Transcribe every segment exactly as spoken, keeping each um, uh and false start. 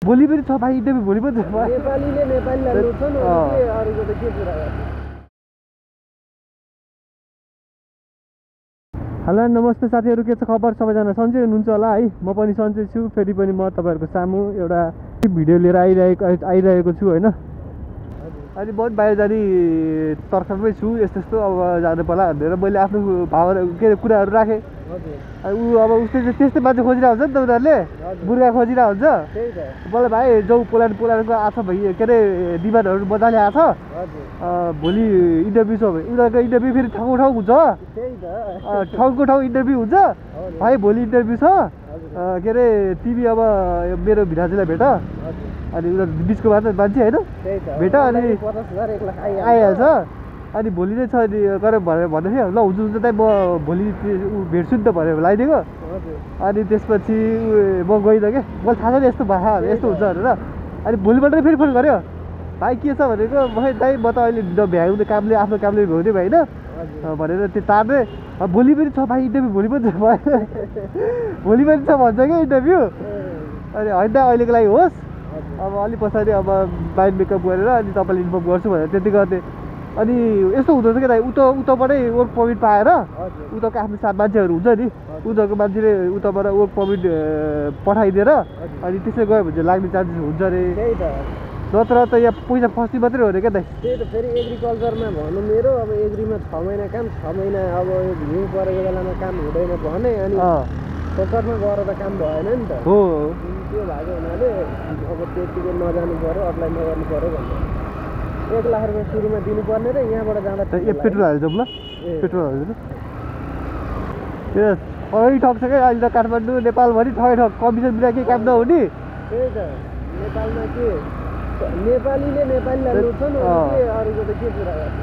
भोलि पनि छ भाइ इन्टरभ्यू भोलि पनि छ नेपालीले नेपालीलाई लुट्छन् अनि के अरूको त के कुरा गर्छ। हेलो नमस्ते साथीहरू, के छ खबर? सबैजना सन्चै हुनुहुन्छ होला है। म पनि सन्चै छु। फेरि पनि म तपाईँहरूको सामु एउटा भिडियो लिएर आइरहेको आइरहेको छु होइन। अनि बहुत बाहिर जाने तर्खरमै छु। यस्तो यस्तो अब जानु पर्ला भनेर मैले आफ्नो भावना के अरे कुराहरू राखेँ। ऊ अब उसले चाहिँ त्यस्तै मान्छे खोजिरहेको हुन्छ नि त, उनीहरूले बुर्खा खोजिरहेको हुन्छ। मलाई भाइ जाउँ पोल्यान्ड पोल्यान्डको आएको छ भाइ के अरे डिमान्डहरू मजाले आएको छ। भोलि इन्टरभ्यू छ भाइ, उनीहरूको इन्टरभ्यू फेरि ठाउँ ठाउँ हुन्छ, ठाउँको ठाउँ इन्टरभ्यू हुन्छ भाइ। भोलि इन्टरभ्यू छ के अरे तिमी अब मेरो भिराजुलाई भेट, अनि उनीहरू बिचको मात्र मान्छे होइन भेट, अनि आइहाल्छ। अनि भोलि नै छ नि गरेर भनेर भन्दै थियो। ल हुन्छ हुन्छ त म भोलि भेट्छु नि त भनेर लगाइदिएको। अनि त्यसपछि म गइनँ क्या, मलाई थाहा छ नि यस्तो भाषा यस्तो हुन्छ भनेर। अनि भोलिपल्ट फेरि फोन गऱ्यो, भाइ के छ भनेको। म दाइ म त अहिले नभ्याउने कामले आफ्नो कामले भ्याउने भएन भनेर त्यो तार्ने। भोलि पनि छ भाइ इन्टरभ्यू भोलि पनि छ भोलि पनि छ भन्छ क्या इन्टरभ्यू। अनि होइन अहिलेको लागि होस्, अब अलिक पछाडि अब माइन्ड मेकअप गरेर अनि तपाईँले इन्फर्म गर्छु भनेर त्यति गर्ने। अनि यस्तो हुँदो रहेछ क्या दाइ, उता उताबाटै वर्क पर्मिट पाएर उताको आफ्नो साथ मान्छेहरू हुन्छ नि, उनीहरूको मान्छेले उताबाट वर्क पर्मिट पठाइदिएर अनि त्यसै गयो भने चाहिँ लाग्ने चान्सेस हुन्छ अरे। नत्र त यहाँ पैसा फस्ने मात्रै हो अरे क्या दाइ। त्यही त फेरि एग्रिकल्चरमा भनौँ मेरो अब एग्रीमा छ महिना काम, छ महिना अब हिउँ परेको बेलामा काम हुँदैन भने अनि फोकटमा गएर त काम भएन नि त। हो त्यो भएको हुनाले अब त्यतिकै नजानु पऱ्यो, अप्लाई नगर्नु पऱ्यो भन्दा एक लाख रुपियाँ सुरुमा दिनुपर्ने र यहाँबाट जाँदा ए पेट्रोल हाल्छ ल, पेट्रोल हाल्छ ए ठगै ठग छ क्या अहिले त काठमाडौँ नेपालभरि ठगै ठग, कमिसन बिना केही काम नहुने। त्यही त नेपालमा के नेपालीले नेपालीलाई लुट्छन् अनि के अरूको त के कुरा गर्छ।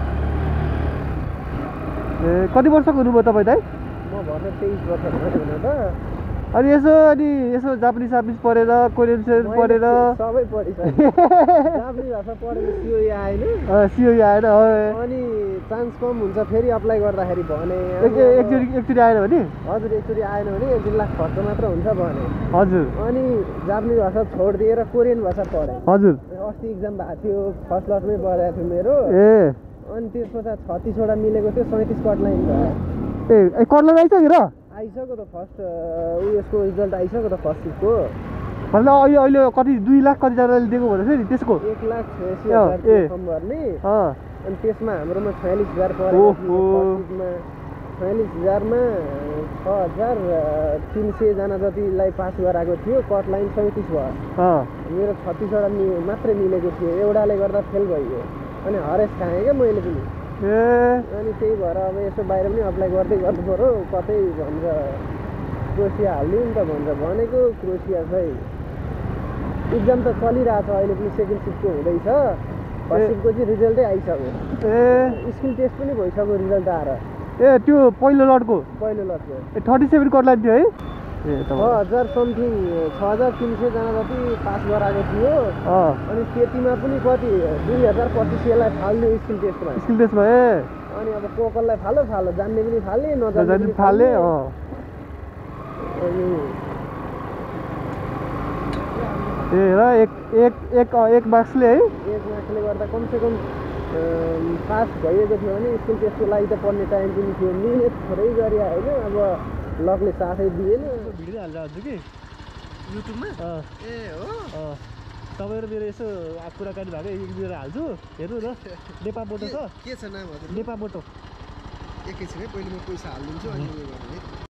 ए कति वर्षको हुनुभयो तपाईँ दाइ? म भर्खर तेइस वर्ष भयो हुन त। अनि यसो अनि यसो जापानिज सापिज पढेर कोरियन पढेर सबै पढिसकेँ। जापानिज भाषा पढेको सिओई आएन, सिओई आएन। अनि चान्स कम हुन्छ फेरि अप्लाई गर्दाखेरि भने एकचोटि एकचोटि आएन भने हजुर एकचोटि आएन भने एक दुई लाख खर्च मात्र हुन्छ भने हजुर। अनि जापानिज भाषा छोडिदिएर कोरियन भाषा पढेँ हजुर। अस्ति इक्जाम भएको थियो, फर्स्ट क्लासमै पढेको थियो मेरो। ए अनि त्यस पछाडि छत्तिसवटा मिलेको थियो, सैँतिस कट लाइन भयो। ए कटलाइन आइसक्यो र? आइसक्यो त फर्स्ट उयसको रिजल्ट आइसक्यो त फर्स्ट सिटको। भन्दा अहिले अहिले कति दुई लाख कतिजनाले दिएको भनेको थियो नि त्यसको एक लाख छयासी हजार फर्म भर्ने। अनि त्यसमा हाम्रोमा छयालिस हजार परेको थियो फर्स्टमा। छयालिस हजारमा छ हजार तिन सयजना जतिलाई पास गराएको थियो, कट लाइन सैँतिस भयो। मेरो छत्तिसवटा मि मात्रै मिलेको थियो, एउटाले गर्दा फेल भइयो। अनि हरेस खाएँ क्या मैले पनि। ए अनि त्यही भएर अब यसो बाहिर पनि अप्लाई गर्दै गर्नु पऱ्यो। कतै भन्छ क्रोसिया हालिदिउँ नि त भन्छ भनेको, क्रोसिया चाहिँ इक्जाम त चलिरहेछ अहिले पनि, सेकेन्ड सिफ्टको हुँदैछ। फर्स्ट सिफ्टको चाहिँ रिजल्टै आइसक्यो। ए स्किल टेस्ट पनि भइसक्यो रिजल्ट आएर। ए त्यो पहिलो लटको पहिलो लटको ए थर्टी सेभेन कटलाइन थियो है। ए छ हजार समथिङ छ हजार तिन सयजना जति पास गराएको थियो। अनि त्यतिमा पनि कति दुई हजार पच्चिसलाई फाल्ने स्किल टेस्टमा स्किल टेस्टमा। ए अनि अब को कसलाई फालो फालो जान्ने पनि फाले नजान्ने पनि फाले। अनि ए र एक एक एक एक मार्क्सले है, एक मार्क्सले गर्दा कमसेकम पास भइएको थियो भने स्किल टेस्टको लागि त पढ्ने टाइम पनि थियो। मिहिनेत थोरै गरे होइन, अब लगले साथै दिएन। भिडियो हाल्दा हजुर कि युट्युबमा। ए हो तपाईँ र मेरो यसो कुराकानी भएको एक दुईवटा हाल्छु हेर्नु न। नेपा बोटो छ के छ नाम हजुर? नेपा बोटो एकैछिन है, पहिले म पैसा हालिदिन्छु अनि उयो गर्नु है।